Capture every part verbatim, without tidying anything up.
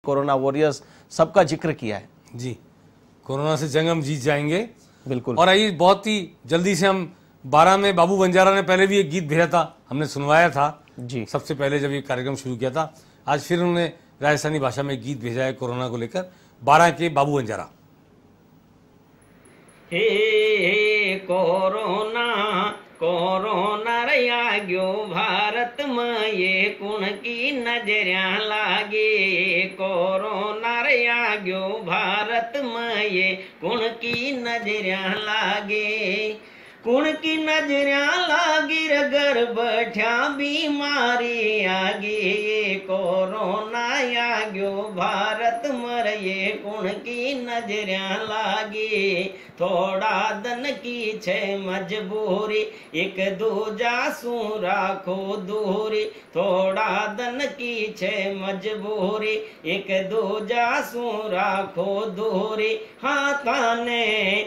Corona warriors सबका जिक्र किया है। जी, कोरोना से जंग हम जीत जाएंगे। बिल्कुल। और आइए बहुत ही जल्दी से हम बारह में बाबू बंजारा ने पहले भी एक गीत भेजा था, हमने सुनवाया था जी सबसे पहले जब ये कार्यक्रम शुरू किया था। आज फिर उन्होंने राजस्थानी भाषा में गीत भेजा है कोरोना को लेकर, बारह के बाबू बंजारा। हे हे कोरोना कोरोना रया गयो भारत में ये कुण की नजरिया लागे। कोरोना रया गयो भारत में ये कुण की नजरिया लागे। कुण की नजरिया लागी घर बैठा बीमारी आगे। ये कोरोना आ गयो भारत मर ये कुण की नजरिया लागी। थोड़ा दन की छे मजबूरी एक दूजा सू राखो दूरी। थोड़ा दन की छे मजबूरी एक दूजा सू राखो दूरी। हाथाने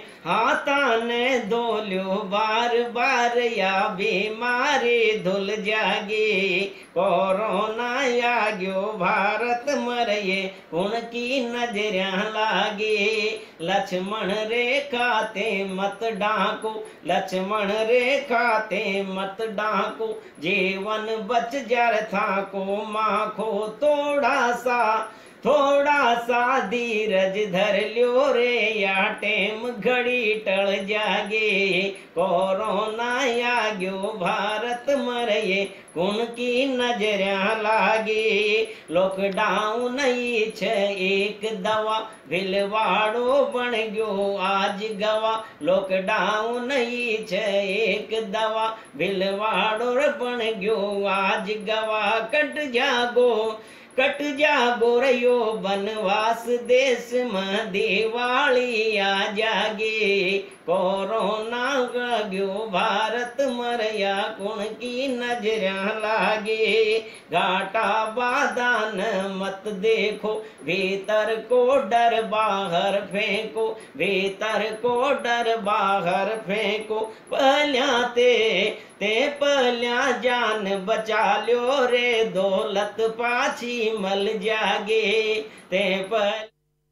हाथाने धोल्यो बार बार या बीमारी धुल जागी। कोरोना आ गयो भारत मर ये कुण की नजरिया लागी। लक्ष्मण रेखा ते मत डाको लक्ष्मण रेखा ते मत डाको। जीवन बच जार था को माखो थोड़ा सा थोड़ा सा धीरज धर लियो रे या टेम घड़ी टल जागे। कोरोना आ गयो भारत मर ये कुण की नजरिया लागे। लॉकडाउन ही छे एक दवा भिलवाड़ो बन गयो आज गवा। लॉकडाउन ही छे एक दवा भिलवाड़ो बन गयो आज गवा। कट जागो कट जागो रयो बनवास देश में दिवाली आ जागे। कोरोना गयो भारत मरया कुण की नजरिया लागे। घाटा बाधा न मत देखो भीतर को डर बाहर फेंको। भीतर को डर बाहर फेंको। पहल्या ते ते पहल्या जान बचा लियो रे दौलत पाछी मल जागे। ते पर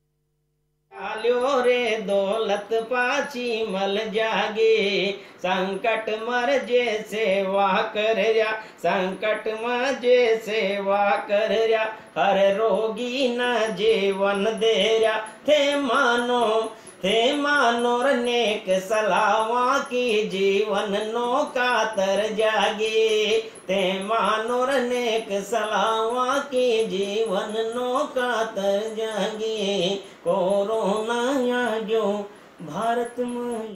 ल्यो रे दौलत पाछी मल जागे। संकट मर जे सेवा कर रया संकट में जे सेवा कर रया। हर रोगी न जीवन दे रया। थे मानो थे मानो नेक सलावा की जीवन नो कातर जागे। ते मानो नेक सलावा की जीवन नो कातर जागे। कोरोना आ गयो भारत में।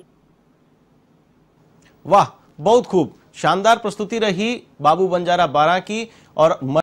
वाह, बहुत खूब, शानदार प्रस्तुति रही बाबू बंजारा बारह की। और